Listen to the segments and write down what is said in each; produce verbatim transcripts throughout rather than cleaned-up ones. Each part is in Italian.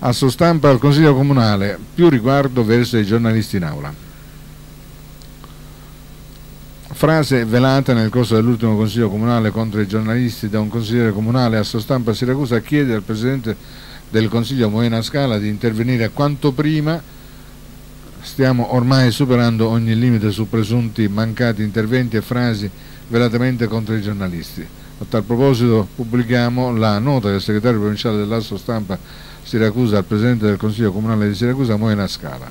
Asso stampa al Consiglio Comunale, più riguardo verso i giornalisti in aula. Frase velata nel corso dell'ultimo Consiglio Comunale contro i giornalisti da un consigliere comunale. Asso stampa a Siracusa chiede al Presidente del Consiglio Moena Scala di intervenire quanto prima. Stiamo ormai superando ogni limite su presunti mancati interventi e frasi velatamente contro i giornalisti. A tal proposito pubblichiamo la nota del segretario provinciale dell'Asso Stampa Siracusa al Presidente del Consiglio Comunale di Siracusa, Moena Scala.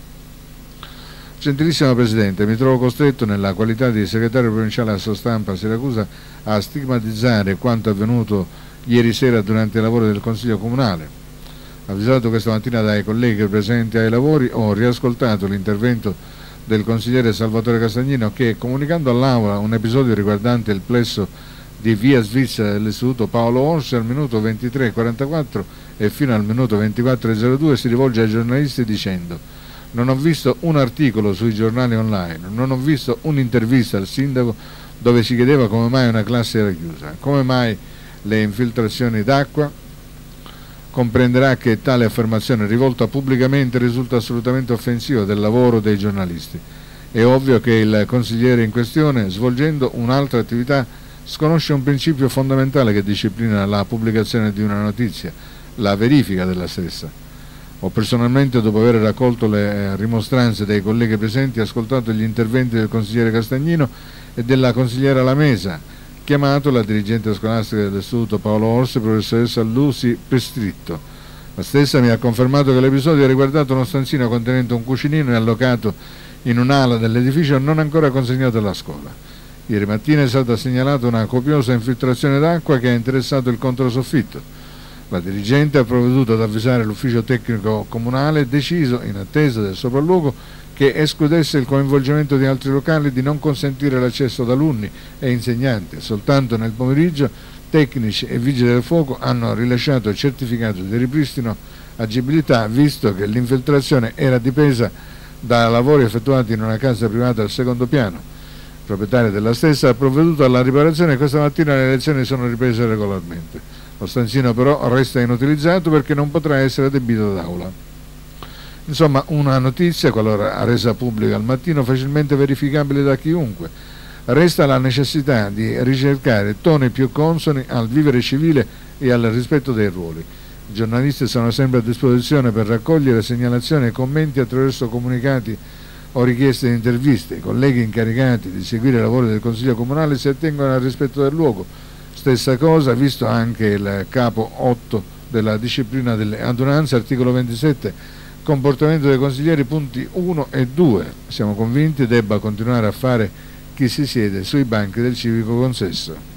Gentilissimo Presidente, mi trovo costretto nella qualità di segretario provinciale Asso Stampa Siracusa a stigmatizzare quanto avvenuto ieri sera durante i lavori del Consiglio Comunale. Avvisato questa mattina dai colleghi presenti ai lavori, ho riascoltato l'intervento del consigliere Salvatore Castagnino che, comunicando all'Aula un episodio riguardante il plesso di via Svizzera dell'Istituto Paolo Orsi, al minuto ventitré e quarantaquattro e fino al minuto ventiquattro e zero due si rivolge ai giornalisti dicendo: non ho visto un articolo sui giornali online, non ho visto un'intervista al sindaco dove si chiedeva come mai una classe era chiusa, come mai le infiltrazioni d'acqua. Comprenderà che tale affermazione rivolta pubblicamente risulta assolutamente offensiva del lavoro dei giornalisti. È ovvio che il consigliere in questione, svolgendo un'altra attività, sconosce un principio fondamentale che disciplina la pubblicazione di una notizia, la verifica della stessa. Ho personalmente, dopo aver raccolto le rimostranze dei colleghi presenti, ascoltato gli interventi del consigliere Castagnino e della consigliera Lamesa, chiamato la dirigente scolastica dell'Istituto Paolo Orsi, professoressa Lucy Pestritto. La stessa mi ha confermato che l'episodio ha riguardato uno stanzino contenente un cucinino e allocato in un'ala dell'edificio non ancora consegnato alla scuola. Ieri mattina è stata segnalata una copiosa infiltrazione d'acqua che ha interessato il controsoffitto. La dirigente ha provveduto ad avvisare l'ufficio tecnico comunale e deciso, in attesa del sopralluogo, che escludesse il coinvolgimento di altri locali, di non consentire l'accesso ad alunni e insegnanti. Soltanto nel pomeriggio tecnici e vigili del fuoco hanno rilasciato il certificato di ripristino agibilità, visto che l'infiltrazione era dipesa da lavori effettuati in una casa privata al secondo piano. Il proprietario della stessa ha provveduto alla riparazione e questa mattina le lezioni sono riprese regolarmente. Lo stanzino però resta inutilizzato perché non potrà essere adibito d'aula. Insomma, una notizia, qualora resa pubblica al mattino, facilmente verificabile da chiunque. Resta la necessità di ricercare toni più consoni al vivere civile e al rispetto dei ruoli. I giornalisti sono sempre a disposizione per raccogliere segnalazioni e commenti attraverso comunicati o richieste di interviste. I colleghi incaricati di seguire i lavori del Consiglio Comunale si attengono al rispetto del luogo. Stessa cosa, visto anche il capo otto della disciplina delle adunanze, articolo ventisette, comportamento dei consiglieri, punti uno e due. Siamo convinti debba continuare a fare chi si siede sui banchi del civico consesso.